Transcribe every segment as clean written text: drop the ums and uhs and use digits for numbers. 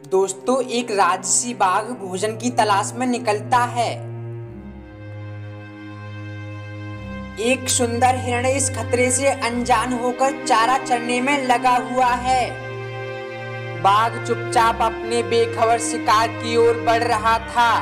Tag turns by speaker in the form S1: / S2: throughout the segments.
S1: दोस्तों, एक राजसी बाघ भोजन की तलाश में निकलता है। एक सुंदर हिरण इस खतरे से अनजान होकर चारा चरने में लगा हुआ है। बाघ चुपचाप अपने बेखबर शिकार की ओर बढ़ रहा था।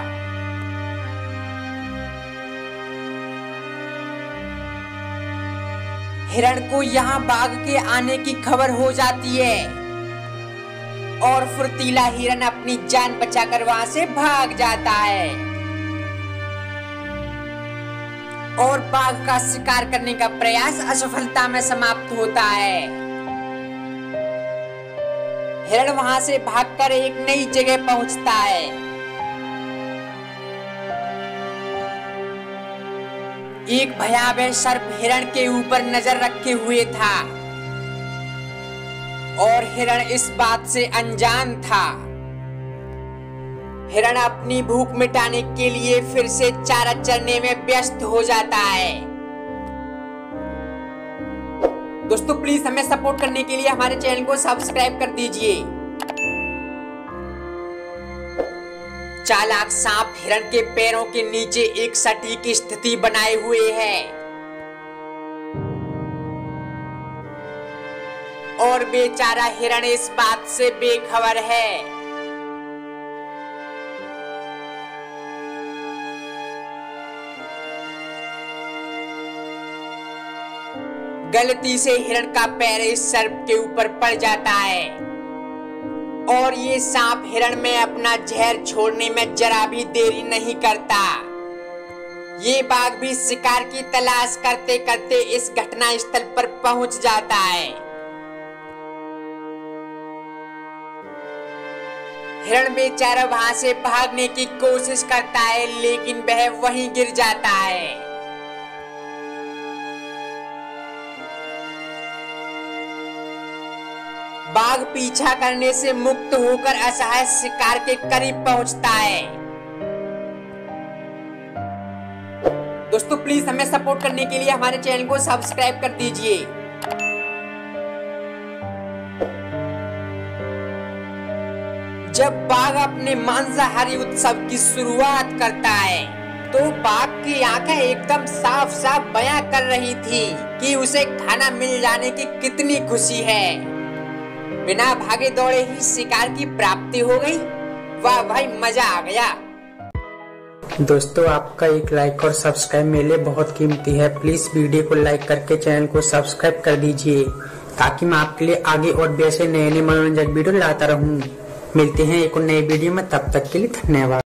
S1: हिरण को यहाँ बाघ के आने की खबर हो जाती है और फुर्तीला हिरण अपनी जान बचाकर वहां से भाग जाता है और बाघ का शिकार करने का प्रयास असफलता में समाप्त होता है। हिरण वहां से भागकर एक नई जगह पहुंचता है। एक भयावह सर्प हिरण के ऊपर नजर रखे हुए था और हिरण इस बात से अनजान था। हिरण अपनी भूख मिटाने के लिए फिर से चारा चरने में व्यस्त हो जाता है। दोस्तों, प्लीज हमें सपोर्ट करने के लिए हमारे चैनल को सब्सक्राइब कर दीजिए। चालाक सांप हिरण के पैरों के नीचे एक सटीक स्थिति बनाए हुए है और बेचारा हिरण इस बात से बेखबर है। गलती से हिरण का पैर इस सर्प के ऊपर पड़ जाता है और ये सांप हिरण में अपना जहर छोड़ने में जरा भी देरी नहीं करता। ये बाघ भी शिकार की तलाश करते करते इस घटना स्थल पर पहुंच जाता है। हिरण बेचारा वहां से भागने की कोशिश करता है, लेकिन वह वहीं गिर जाता है। बाघ पीछा करने से मुक्त होकर असहाय शिकार के करीब पहुंचता है। दोस्तों, प्लीज हमें सपोर्ट करने के लिए हमारे चैनल को सब्सक्राइब कर दीजिए। जब बाघ अपने मांसाहारी उत्सव की शुरुआत करता है तो बाघ की आंखें एकदम साफ साफ बयां कर रही थी कि उसे खाना मिल जाने की कितनी खुशी है। बिना भागे दौड़े ही शिकार की प्राप्ति हो गई। वाह भाई, मजा आ गया।
S2: दोस्तों, आपका एक लाइक और सब्सक्राइब मेरे लिए बहुत कीमती है। प्लीज वीडियो को लाइक करके चैनल को सब्सक्राइब कर दीजिए ताकि मैं आपके लिए आगे और भी ऐसे नए नए मनोरंजक वीडियो लाता रहूं। मिलते हैं एक और नए वीडियो में, तब तक के लिए धन्यवाद।